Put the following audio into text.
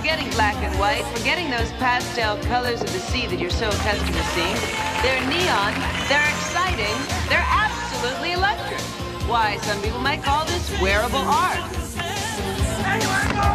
forgetting black and white, forgetting those pastel colors of the sea that you're so accustomed to seeing. They're neon, they're exciting, they're absolutely electric. Why, some people might call this wearable art.